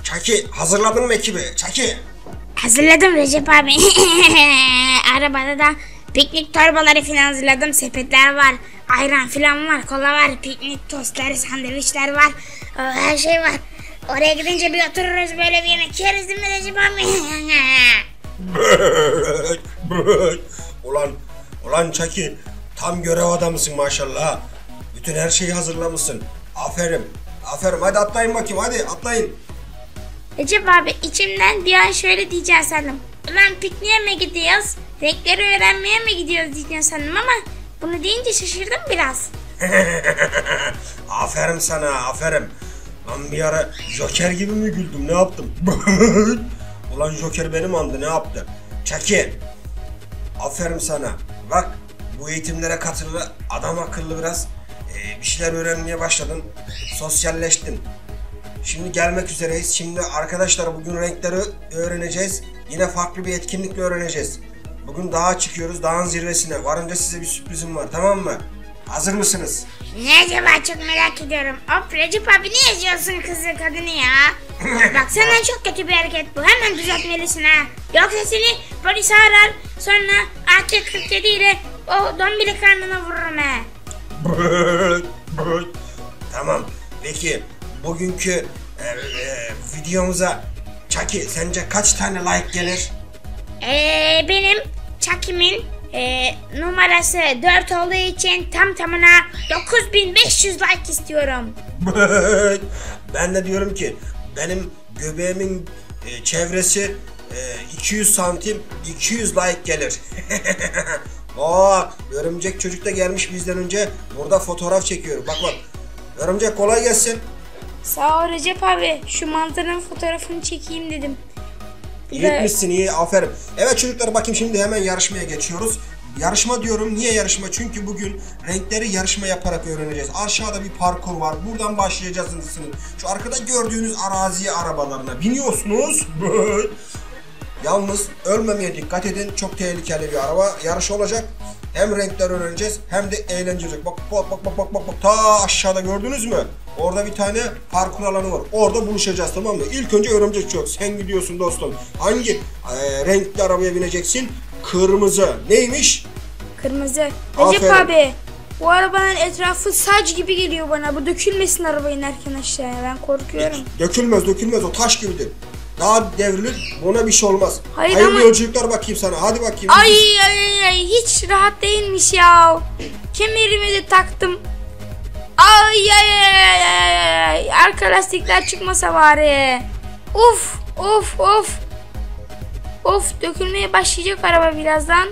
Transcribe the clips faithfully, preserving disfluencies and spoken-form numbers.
Çaki hazırladın mı ekibi? Çaki. Hazırladım Recep abi. Arabada da piknik torbaları falan hazırladım. Sepetler var. Ayran falan var. Kola var. Piknik tostları, sandviçler var. Her şey var. Oraya gidince bir otururuz, böyle bir yemek yeriz değil mi Recep abi? ulan, ulan Çaki, tam görev adamısın maşallah. Bütün her şeyi hazırlamışsın. Aferin, aferin. Hadi atlayın bakayım, hadi atlayın. Recep abi içimden bir an şöyle diyeceğim sandım. Ulan pikniğe mi gidiyoruz? Renkleri öğrenmeye mi gidiyoruz diyeceğim sandım ama bunu deyince şaşırdım biraz. Aferin sana, aferin. Lan bir ara Joker gibi mi güldüm, ne yaptım? Ulan Joker benim andı, ne yaptı? Çaki, aferin sana. Bak, bu eğitimlere katılı, adam akıllı biraz ee, bir şeyler öğrenmeye başladın. Sosyalleştin. Şimdi gelmek üzereyiz. Şimdi arkadaşlar bugün renkleri öğreneceğiz. Yine farklı bir etkinlikle öğreneceğiz. Bugün dağa çıkıyoruz, dağın zirvesine. Varınca size bir sürprizim var, tamam mı? Hazır mısınız? Ne acaba, çok merak ediyorum. Hop Recep abi, ne yazıyorsun kızı kadını ya? Bak senden çok kötü bir hareket bu. Hemen düzeltmelisin ha. Yoksa seni polis arar. Sonra A K kırk yedi ile o dombili karnına vururum ha. Tamam. Peki bugünkü e, e, videomuza Çaki sence kaç tane like gelir? Ee, benim Chucky'min e, numarası dört olduğu için tam tamına dokuz bin beş yüz like istiyorum. Ben de diyorum ki benim göbeğimin e, çevresi e, iki yüz santim, iki yüz like gelir. Bak, örümcek çocuk da gelmiş bizden önce, burada fotoğraf çekiyor. Bak bak, örümcek kolay gelsin. Sağ ol Recep abi, şu mantarın fotoğrafını çekeyim dedim. İyi etmişsin, iyi, aferin. Evet çocuklar, bakayım şimdi hemen yarışmaya geçiyoruz. Yarışma diyorum, niye yarışma? Çünkü bugün renkleri yarışma yaparak öğreneceğiz. Aşağıda bir parkur var, buradan başlayacağız. Şu arkada gördüğünüz araziye arabalarına biniyorsunuz. Yalnız ölmemeye dikkat edin, çok tehlikeli bir araba yarışı olacak. Hem renkler öğreneceğiz hem de eğlenecek. Bak bak bak bak bak bak bak, ta aşağıda gördünüz mü? Orada bir tane parkur alanı var. Orada buluşacağız, tamam mı? İlk önce örümcek çok. Sen gidiyorsun dostum. Hangi e, renkli arabaya bineceksin? Kırmızı. Neymiş? Kırmızı. Recep abi, bu arabanın etrafı saç gibi geliyor bana. Bu dökülmesin araba inerken aşağıya. Ben korkuyorum. Dökülmez dökülmez, o taş gibidir. Daha devrilir, ona bir şey olmaz. Hayır, Hayırlı ama... yolculuklar bakayım sana, hadi bakayım. Ay ay ay, hiç rahat değilmiş ya. Kemerimi de taktım. Ay ay ay ay ay, arka lastikler çıkmasa bari. Of of of. Of, dökülmeye başlayacak araba birazdan.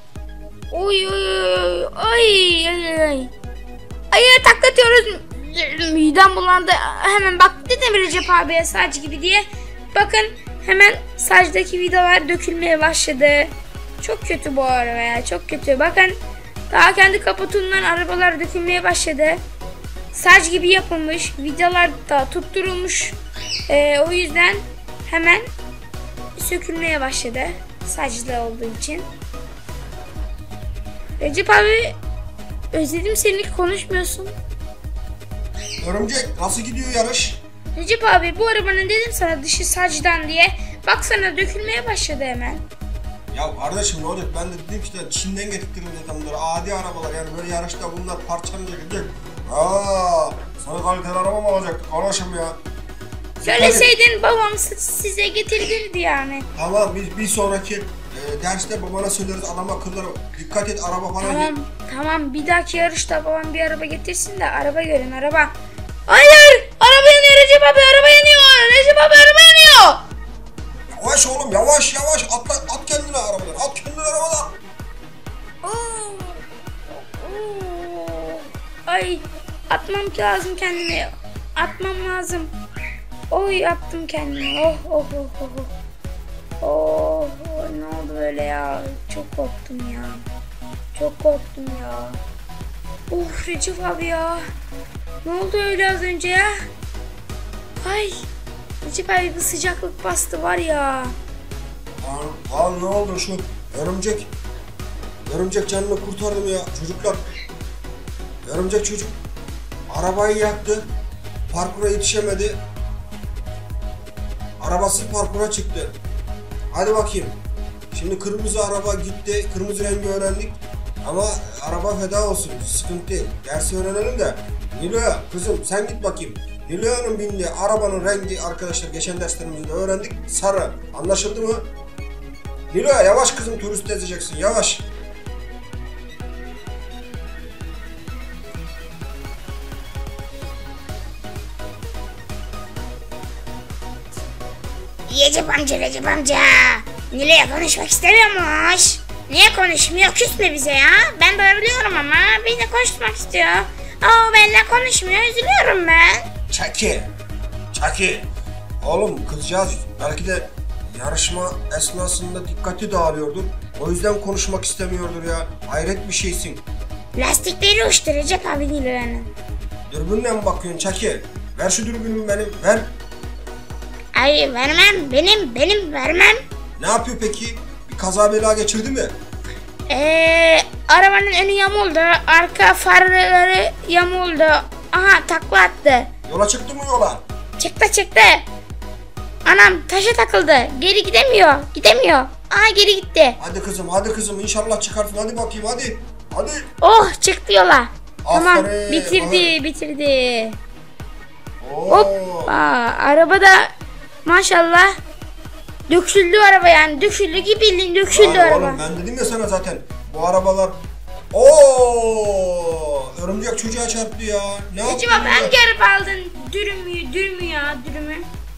Oy oy oy ay ay ay. Ay taklatıyoruz. Midem bulandı. Hemen bak dedim Recep abiye saç gibi diye. Bakın hemen saçtaki vidalar dökülmeye başladı. Çok kötü bu araba ya, çok kötü. Bakın daha kendi kaputundan arabalar dökülmeye başladı. Saç gibi yapılmış, vidalar da tutturulmuş. Ee, o yüzden hemen sökülmeye başladı. Saçlı olduğu için. Recep abi, özledim seni, konuşmuyorsun. Örümcek, nasıl gidiyor yarış? Recep abi, bu arabanın dedim sana dışı saçtan diye. Baksana dökülmeye başladı hemen. Ya kardeşim ne olacak, ben de dedim işte Çin'den getirdim zaten bunları, adi arabalar yani, böyle yarışta bunlar parçalanacak gidecek. Aaa, sana kaliteli araba mı alacaktık kardeşim ya? Söyleseydin babam size getirirdi yani. Tamam, biz bir sonraki e, derste babana söyleriz, adam akılları dikkat et, araba falan. Tamam tamam, bir dahaki yarışta babam bir araba getirsin de araba görün, araba. Hayır, araba yanıyor Recep abi, araba yanıyor. Recep abi, araba yanıyor. Yavaş oğlum, yavaş yavaş, atla, at kendini arabadan, at kendini arabadan. Oo. Oo. Ay, atmam lazım kendimi, atmam lazım. Oy, attım kendimi. Oh oh oh oh. Oh, oh, ne oldu böyle ya? Çok korktum ya. Çok korktum ya. Of Recep abi ya. Ne oldu öyle az önce ya? Ay, Recep abi, bir sıcaklık bastı var ya. Lan, lan ne oldu şu örümcek? Örümcek canını kurtardım ya çocuklar. Örümcek çocuk arabayı yaktı. Parkura yetişemedi. arabasız parkura çıktı. Hadi bakayım. Şimdi kırmızı araba gitti. Kırmızı rengi öğrendik. Ama araba feda olsun. Sıkıntı değil. Dersi öğrenelim de. Nilo'ya kızım sen git bakayım. Nilo'nun bindiği arabanın rengi arkadaşlar geçen derslerimizde öğrendik. Sarı. Anlaşıldı mı? Nilo'ya yavaş kızım, turist ezeceksin. Yavaş. Recep amca, Recep amca. Nilo'ya konuşmak istemiyormuş. Niye konuşmuyor? Küsme bize ya. Ben bağırıyorum ama benimle konuşmak istiyor. Aa, benimle konuşmuyor. Üzülüyorum ben. Çaki. Çaki. Oğlum kızcağız belki de yarışma esnasında dikkati dağılıyordur. O yüzden konuşmak istemiyordur ya. Hayret bir şeysin. Lastikleri uçtu Recep abi Nilo'nun. Dürbünle mi bakıyorsun Çaki? Ver şu dürbünü benim. Ver. Ay vermem. Benim, benim vermem. Ne yapıyor peki? Bir kaza bela geçirdi mi? Eee arabanın önü yamuldu. Arka farları yamuldu. Aha takla attı. Yola çıktı mı yola? Çıktı çıktı. Anam taşa takıldı. Geri gidemiyor. Gidemiyor. Aha geri gitti. Hadi kızım, hadi kızım. İnşallah çıkarsın. Hadi bakayım, hadi. Hadi. Oh çıktı yola. Tamam Aferin, bitirdi aferin. bitirdi. Oo. Hoppa araba da maşallah döküldü araba yani. Döküldü gibi bildiğin döküldü Aa, araba. oğlum ben dedim ya sana zaten. Bu arabalar... Oo! Örümcek çocuğa çarptı ya. Ne yaptın? Recep abi hangi araba aldın? Dürümü, dürümü ya dürümü.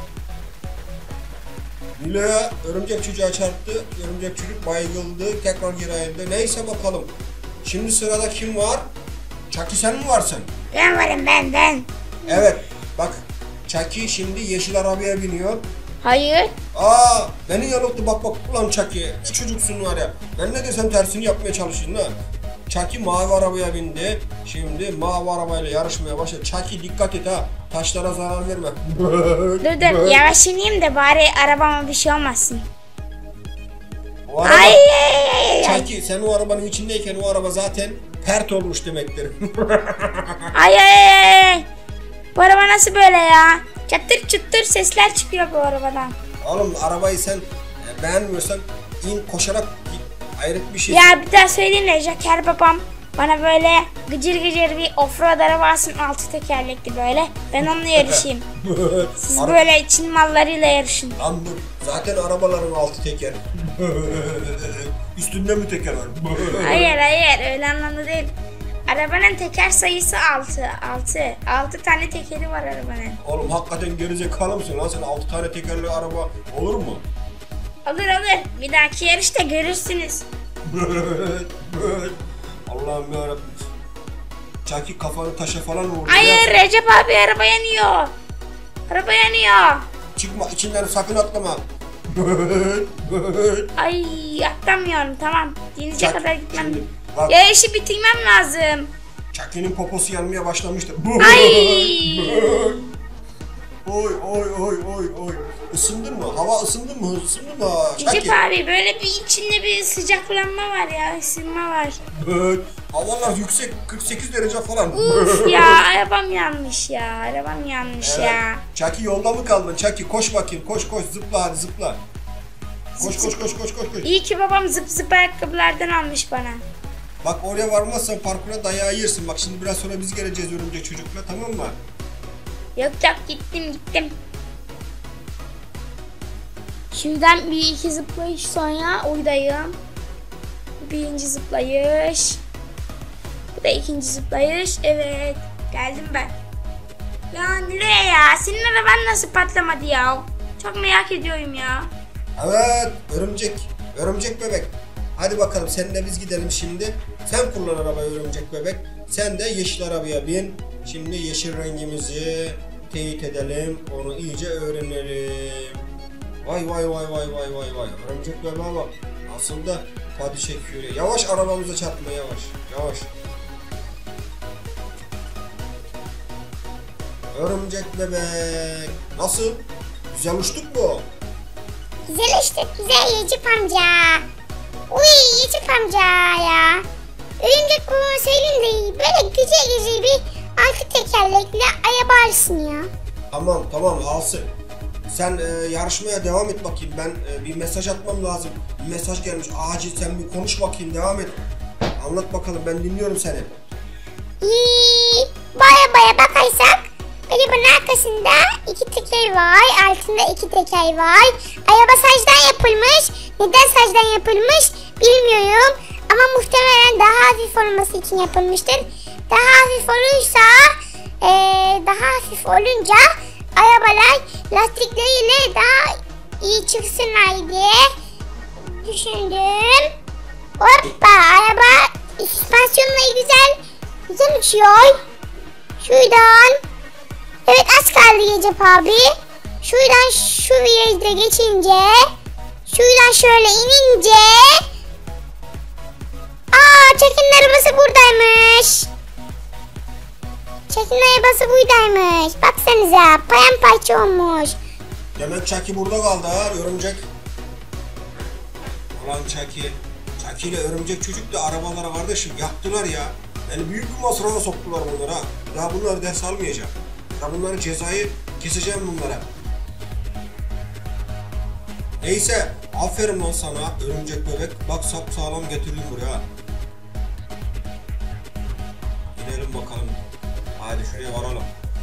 Nilo'ya örümcek çocuğa çarptı. Örümcek çocuk bayıldı. Tekrar geri ayıldı. Neyse bakalım. Şimdi sırada kim var? Çaki sen mi varsın? Ben varım ben ben. Evet. Bak. Çaki şimdi yeşil arabaya biniyor. Hayır. Aa, beni yanılttı bak bak ulan Çaki. Ne çocuksun var ya. Ben ne desem tersini yapmaya çalışıyorsun ha. Çaki mavi arabaya bindi. Şimdi mavi arabayla yarışmaya başladı. Çaki dikkat et ha. Taşlara zarar verme. Dur dur yavaş ineyim de bari arabama bir şey olmasın. O araba, Ay ay ay ay. Çaki sen o arabanın içindeyken o araba zaten pert olmuş demektir. Ay ay ay ay. Bu araba nasıl böyle ya? Çattır çıttır sesler çıkıyor bu arabadan. Oğlum arabayı sen e, beğenmiyorsan in koşarak git. Hayret bir şey. Ya bir daha söyleyeyim de Joker babam bana böyle gıcır gıcır bir offroad araba alsın altı tekerlekli böyle. Ben onunla yarışayım. Siz Ara- böyle Çin mallarıyla yarışın. Lan dur. Zaten arabaların altı teker. Üstünde mi teker var? Hayır hayır öyle anlamda değil. Arabanın teker sayısı altı. altı. altı tane tekeri var arabanın. Oğlum hakikaten gerizekalı mısın lan sen? altı tane tekerli araba olur mu? Olur olur. Bir dahaki yarışta görürsünüz. Allah'ım yarabbim. Çaki kafanı taşa falan vurdu. Hayır Recep abi araba yanıyor. Araba yanıyor. Çıkma içinden sakın atlama. Ay atlamıyorum tamam. Denize Çak- kadar gitmem. şimdi bak. Yarışı bitirmem lazım. Çaki'nin poposu yanmaya başlamıştı. Ay. Oy oy oy oy oy. Isındın mı? Hava ısındın mı? Isındın mı? Recep Çaki. abi böyle bir içinde bir sıcaklanma var ya, ısınma var. Evet. Havalar yüksek kırk sekiz derece falan. Uf ya arabam yanmış ya, arabam yanmış Evet. ya. Çaki yolda mı kaldın? Çaki koş bakayım. Koş koş zıpla hadi zıpla. Koş koş koş koş koş koş. İyi ki babam zıp zıp ayakkabılardan almış bana. Bak oraya varmazsan parkura dayağı yersin. Bak şimdi biraz sonra biz geleceğiz örümcek çocukla, tamam mı? Yok yok gittim gittim. Şimdiden bir iki zıplayış sonra oradayım. Birinci zıplayış. Bu da ikinci zıplayış. Evet geldim ben. Ya nereye ya? Senin araban nasıl patlamadı ya? Çok merak ediyorum ya. Evet örümcek. Örümcek bebek. Hadi bakalım seninle biz gidelim şimdi. Sen kullan arabayı örümcek bebek. Sen de yeşil arabaya bin. Şimdi yeşil rengimizi teyit edelim. Onu iyice öğrenelim. Vay vay vay vay vay vay vay. Örümcek bebeğe bak. Nasıl da pati çekiyor. ya. Yavaş arabamıza çarpma yavaş. Yavaş. Örümcek bebek. Nasıl? Güzel uçtuk mu? Güzel işte güzel Recep amca. Uy Recep amca ya. Örümcek babama söyleyeyim de böyle güzel güzel bir altı tekerlekli araba alsın ya. Tamam tamam alsın. sen e, yarışmaya devam et bakayım. Ben e, bir mesaj atmam lazım. Bir mesaj gelmiş. Acil sen bir konuş bakayım. Devam et. Anlat bakalım. Ben dinliyorum seni. İyi, baya baya bakarsak arabanın arkasında iki teker var, altında iki teker var. Araba sacdan yapılmış. Neden sacdan yapılmış bilmiyorum. Ama muhtemelen daha hafif olması için yapılmıştır. Daha hafif olursa, ee, daha hafif olunca arabalar lastikleriyle daha iyi çıksınlar diye düşündüm. Hoppa, araba süspansiyonla güzel güzel uçuyor. Şuradan, evet az kaldı Recep abi. Şuradan şu virajda geçince, şuradan şöyle inince, aa Çekin'in arabası buradaymış. Çekin'in arabası buradaymış. Baksanıza paramparça olmuş. Demek Chucky burada kaldı ha, örümcek. Ulan Chucky. Chucky ile örümcek çocuk da arabalara kardeşim yaktılar ya. Yani büyük bir masrafa soktular bunlara ha. Daha bunları ders almayacağım. Ya bunları cezayı keseceğim bunlara. Neyse, aferin lan sana örümcek bebek. Bak sapsağlam getirdim buraya. İnelim bakalım. Hadi şuraya varalım.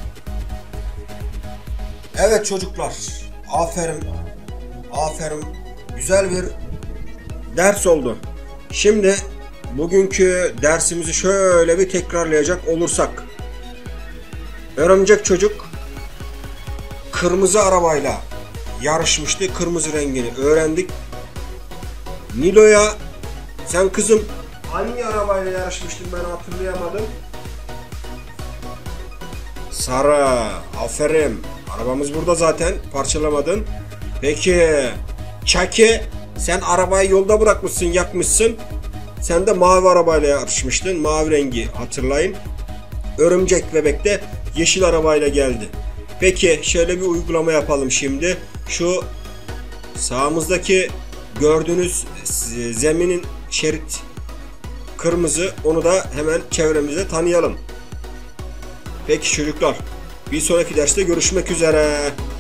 Evet çocuklar. Aferin. Aferin. Güzel bir ders oldu. Şimdi bugünkü dersimizi şöyle bir tekrarlayacak olursak. Örümcek çocuk kırmızı arabayla yarışmıştı. Kırmızı rengini öğrendik. Nilo'ya sen kızım hangi arabayla yarışmıştın, ben hatırlayamadım. Sarı. Aferin. Arabamız burada zaten. Parçalamadın. Peki Chucky, sen arabayı yolda bırakmışsın, yakmışsın. Sen de mavi arabayla yarışmıştın. Mavi rengi hatırlayın. Örümcek bebek de yeşil arabayla geldi. Peki şöyle bir uygulama yapalım şimdi. Şu sağımızdaki gördüğünüz zeminin şerit kırmızı. Onu da hemen çevremizde tanıyalım. Peki çocuklar, bir sonraki derste görüşmek üzere.